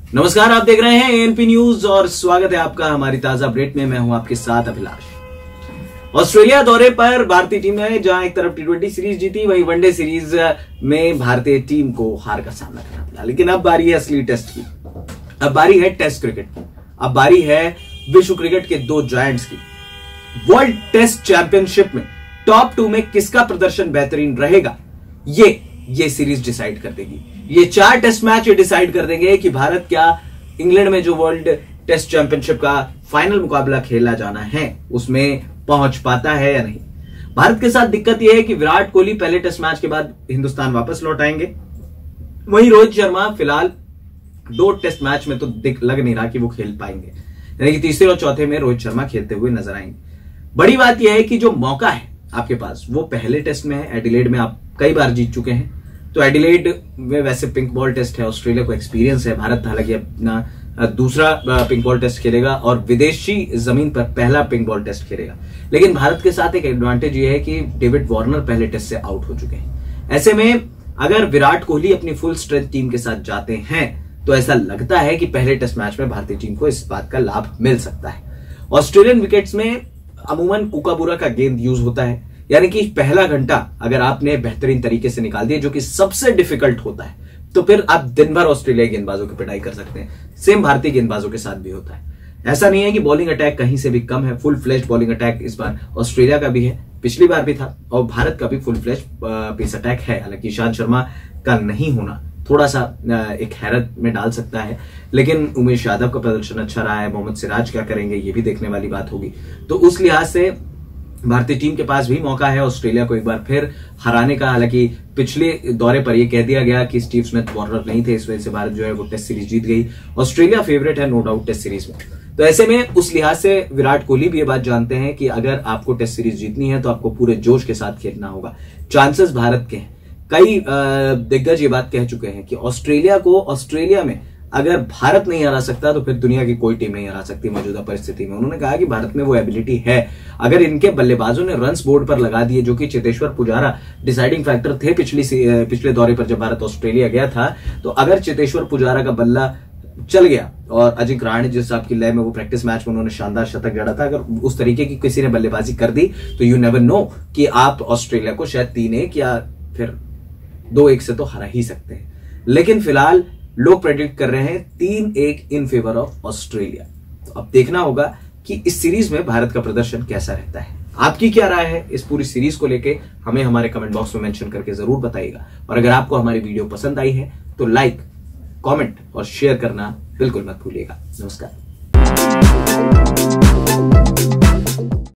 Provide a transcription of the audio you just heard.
नमस्कार, आप देख रहे हैं एएनपी न्यूज और स्वागत है आपका हमारी ताजा अपडेट में। मैं हूं आपके साथ अभिलाष। ऑस्ट्रेलिया दौरे पर भारतीय टीम ने जहां एक तरफ टी20 सीरीज जीती, वहीं वनडे सीरीज में भारतीय टीम को हार का सामना करना पड़ा। लेकिन अब बारी है असली टेस्ट की, अब बारी है टेस्ट क्रिकेट की, अब बारी है विश्व क्रिकेट के दो जायंट्स की। वर्ल्ड टेस्ट चैंपियनशिप में टॉप 2 में किसका प्रदर्शन बेहतरीन रहेगा, ये सीरीज डिसाइड कर देगी। ये 4 टेस्ट मैच ये डिसाइड कर देंगे कि भारत क्या इंग्लैंड में जो वर्ल्ड टेस्ट चैंपियनशिप का फाइनल मुकाबला खेला जाना है उसमें पहुंच पाता है या नहीं। भारत के साथ दिक्कत यह है कि विराट कोहली पहले टेस्ट मैच के बाद हिंदुस्तान वापस लौट आएंगे, वहीं रोहित शर्मा फिलहाल 2 टेस्ट मैच में तो लग नहीं रहा कि वो खेल पाएंगे, यानी कि तीसरे और चौथे में रोहित शर्मा खेलते हुए नजर आएंगे। बड़ी बात यह है कि जो मौका है आपके पास वो पहले टेस्ट में है। एडिलेड में आप कई बार जीत चुके हैं, तो एडिलेड में वैसे पिंक बॉल टेस्ट है, ऑस्ट्रेलिया को एक्सपीरियंस है। भारत हालांकि अपना दूसरा पिंक बॉल टेस्ट खेलेगा और विदेशी जमीन पर पहला पिंक बॉल टेस्ट खेलेगा। लेकिन भारत के साथ एक एडवांटेज ये है कि डेविड वार्नर पहले टेस्ट से आउट हो चुके हैं। ऐसे में अगर विराट कोहली अपनी फुल स्ट्रेंथ टीम के साथ जाते हैं तो ऐसा लगता है कि पहले टेस्ट मैच में भारतीय टीम को इस बात का लाभ मिल सकता है। ऑस्ट्रेलियन विकेट्स में अमूमन कुकाबुरा का गेंद यूज होता है, यानी कि पहला घंटा अगर आपने बेहतरीन तरीके से निकाल दिया, जो कि सबसे डिफिकल्ट होता है, तो फिर आप दिन भर ऑस्ट्रेलियाई गेंदबाजों की पिटाई कर सकते हैं। सेम भारतीय गेंदबाजों के साथ भी होता है। ऐसा नहीं है कि बॉलिंग अटैक कहीं से भी कम है, फुल फ्लैश बॉलिंग अटैक इस बार ऑस्ट्रेलिया का भी है, पिछली बार भी था, और भारत का भी फुल फ्लैश पेस अटैक है। हालांकि ईशांत शर्मा का नहीं होना थोड़ा सा एक हैरत में डाल सकता है, लेकिन उमेश यादव का प्रदर्शन अच्छा रहा है। मोहम्मद सिराज क्या करेंगे ये भी देखने वाली बात होगी। तो उस लिहाज से भारतीय टीम के पास भी मौका है ऑस्ट्रेलिया को एक बार फिर हराने का। हालांकि पिछले दौरे पर यह कह दिया गया कि स्टीव स्मिथ वार्नर नहीं थे, इस वजह से भारत जो है वो टेस्ट सीरीज जीत गई। ऑस्ट्रेलिया फेवरेट है नो डाउट टेस्ट सीरीज में। तो ऐसे में उस लिहाज से विराट कोहली भी ये बात जानते हैं कि अगर आपको टेस्ट सीरीज जीतनी है तो आपको पूरे जोश के साथ खेलना होगा। चांसेस भारत के हैं, कई दिग्गज ये बात कह चुके हैं कि ऑस्ट्रेलिया में अगर भारत नहीं हरा सकता तो फिर दुनिया की कोई टीम नहीं हरा सकती मौजूदा परिस्थिति में। उन्होंने कहा कि भारत में वो एबिलिटी है। अगर इनके बल्लेबाजों ने रन्स बोर्ड पर लगा दिए, जो कि चेतेश्वर पुजारा डिसाइडिंग फैक्टर थे पिछले दौरे पर जब भारत ऑस्ट्रेलिया गया था, तो अगर चेतेश्वर पुजारा का बल्ला चल गया और अजिंक्य रहाणे जिस आपकी लय में वो प्रैक्टिस मैच में उन्होंने शानदार शतक जड़ा था, अगर उस तरीके की किसी ने बल्लेबाजी कर दी तो यू नेवर नो कि आप ऑस्ट्रेलिया को शायद 3-1 या फिर 2-1 से तो हरा ही सकते हैं। लेकिन फिलहाल लोग प्रेडिक्ट कर रहे हैं 3-1 इन फेवर ऑफ ऑस्ट्रेलिया। तो अब देखना होगा कि इस सीरीज में भारत का प्रदर्शन कैसा रहता है। आपकी क्या राय है इस पूरी सीरीज को लेके, हमें हमारे कमेंट बॉक्स में मेंशन करके जरूर बताइएगा। और अगर आपको हमारी वीडियो पसंद आई है तो लाइक, कमेंट और शेयर करना बिल्कुल मत भूलिएगा। नमस्कार।